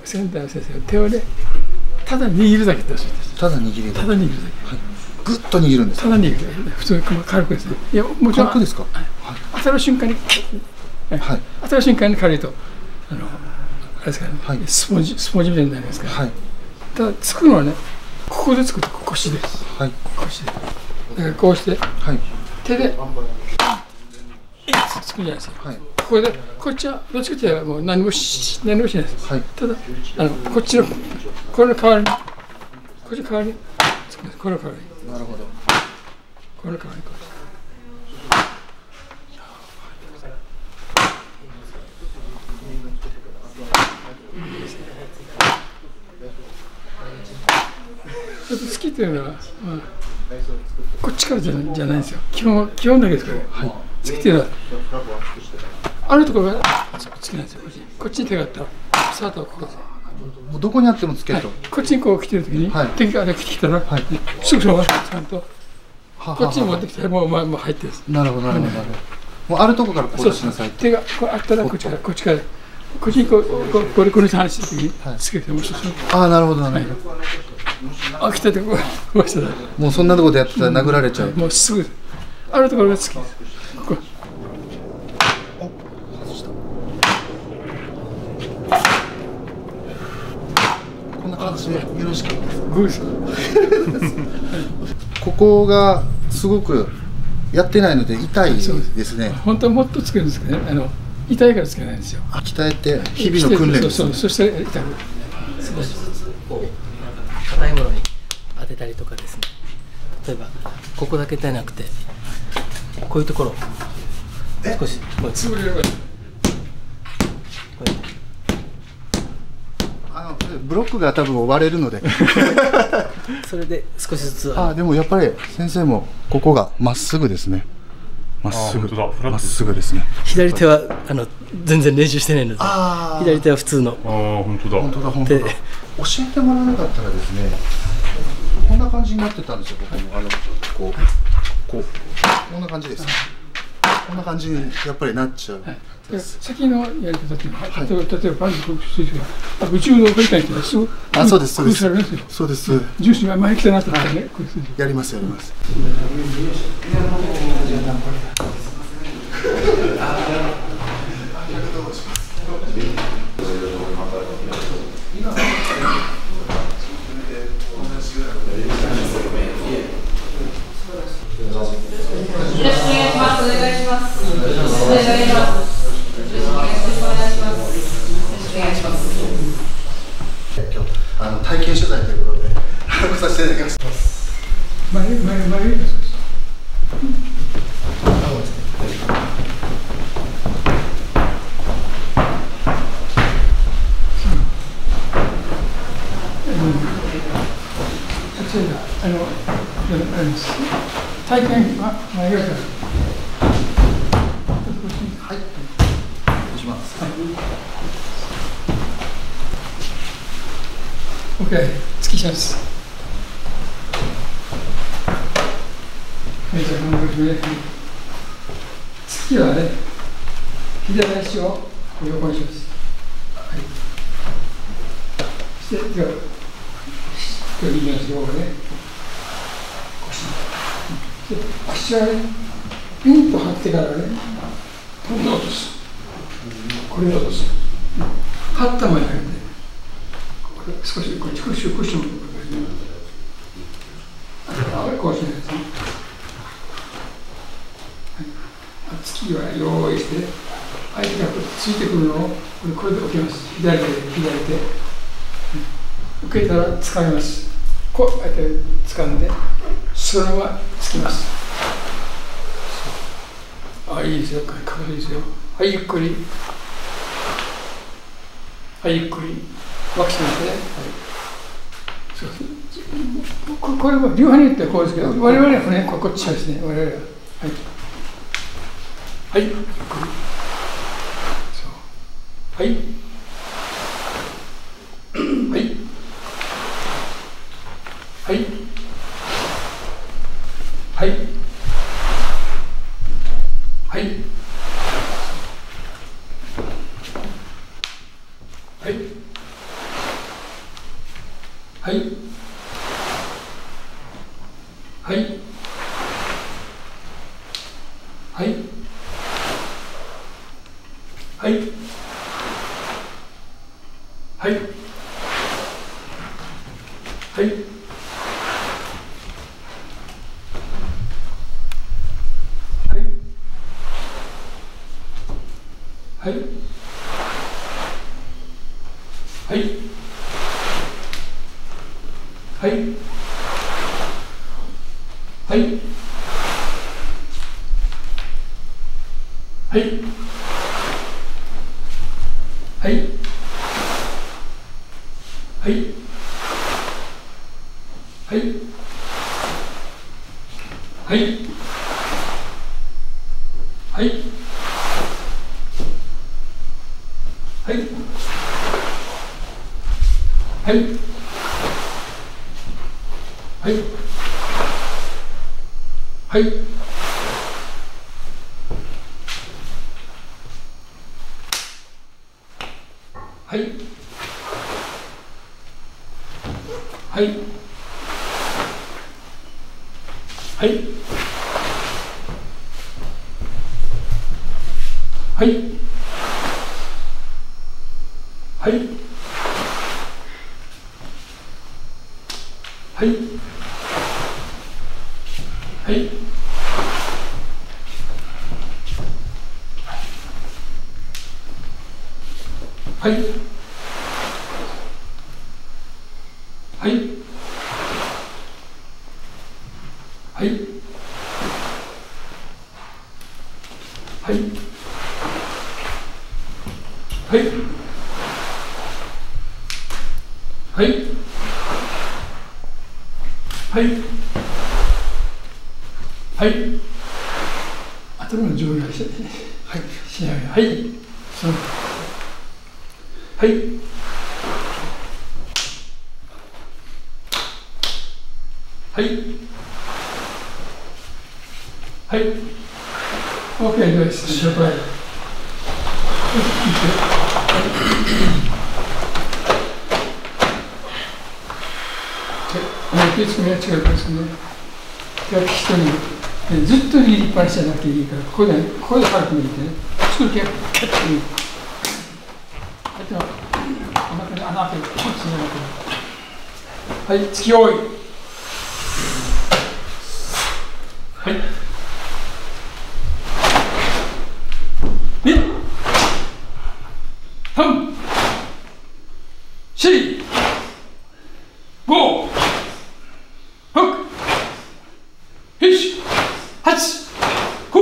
センターの先生は手をね、ただ握るだけっておっしゃってました。 ただ握るだけ。 ただ握るだけ。 ぐっと握るんですか。 ただ握るだけ。普通に軽くですね。いや、もちろん。 軽くですか。 当たる瞬間に、はい。当たる瞬間に軽いと、あれですかね、スポンジみたいになりますから。ただ、つくのはね、ここでつくと腰です。腰で。だからこうして、手で、つくじゃないですか。ここで、こっちはどっちかというともう何もしないです。ただ、こっちの、これの代わりに、こっちの代わりに、これの代わりに。 なるほど。 これの代わりに。好きというのは、こっちからじゃないんですよ。基本だけですから、好きというのは、あるところが好きなんですよ。こっちに手があったら、スタートはここです。 もうどこにあってもつけと。 こっちにこう来てるときに、敵が来てきたら、すぐそのままちゃんと、こっちに持ってきたら、もう入ってるんです。 なるほど、なるほど。もうあるところからこうしなさい。 手があったら、こっちから、こっちにこれ話してるときに、つけてもああ、なるほど、なるほど。 あ、来たとこましたら。 もうそんなところでやってたら殴られちゃう。 もうすぐ、あるところが好きです。ここ。 こんな感じでよろしく。 グーです。 ここがすごくやってないので痛いですね。 本当はもっとつけるんですけどね。痛いからつけないんですよ。 鍛えて日々の訓練です。 そして痛く。 少しずつ硬いものに当てたりとかですね。例えばここだけじゃなくてこういうところ少しこう潰れればいい。 ブロックが多分割れるのでそれで少しずつでもやっぱり先生もここがまっすぐですね。まっすぐですね。 左手は全然練習してないので左手は普通の本当だ教えてもらわなかったらですね、こんな感じになってたんですよ。こんな感じです。こんな感じにやっぱりなっちゃう。 先のやり方っていうのは、例えばバンジー宇宙の振り返りってすぐそうですそうですそうです。重心が前来たなと思ったらね、 やります。体験取材ということで来させていただきます。 前体験は前よりから。 はい。します。 OK、突きします。じゃあ、この時ね、突きはね、左足を横にします。そして、手を右足をね、足はね、ピンと張ってからね、飛んで落とす。これで落とす。張ったままやるんで。少しこっちクッションこうしないですね。突きは用意して相手がついてくるのをこれで置きます。左手受けたら掴みます。こうやって掴んでそのままつきます。いいですよ。かっこいいですよ。はい、ゆっくり。はい、ゆっくり。脇しますね。これは流派によってはこうですけど、我々はね、こっちですね。我々は。はい。ゆっくり。はい。はい。はい。はい。はい。はい。 頭の上下しながら、はい、そう、はい、はい、はい、OK です。了解。気をつけめが違うからですね。手は利き取り。ずっと握りっぱなしじゃなくていいから、ここで軽く握ってね、作る気がキャッと握る。相手はお腹に穴開ける、こっちに穴開ける。はい、突き多い。はい。2、3、4、5、6、7、8、9、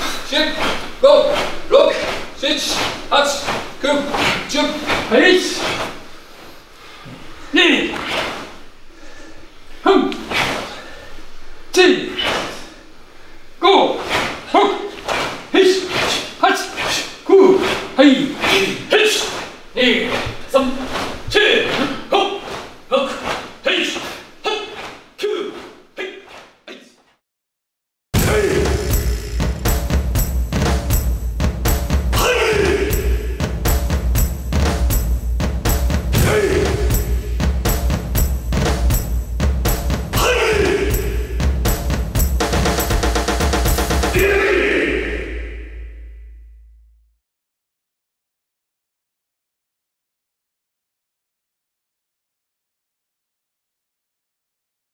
はい、1、2、3、4、5、6、7、8、9、1、2、3、4、5、6、7、8、9、10、1、2、3、4、5、6、7、8、9、10、1、2、3、4、5、6、7、8、9、10、1、2、3、4、5、6、7、8、9、4、1、2、3、4、5、6、7、8、9、10、1、2、3、4、5、6、7、8、9、10、1、2、3、4、5、6、7、8、9、10、1、2、3、4、5、6、7、8、9、10、1、2、3、4、5、6、7、8、9、10、1、2、3、4、5、6、7、8、9、10、1、2、3、4、5、6、7、8、9、10、1、2、3、4、5、6、7、8、9、10、1、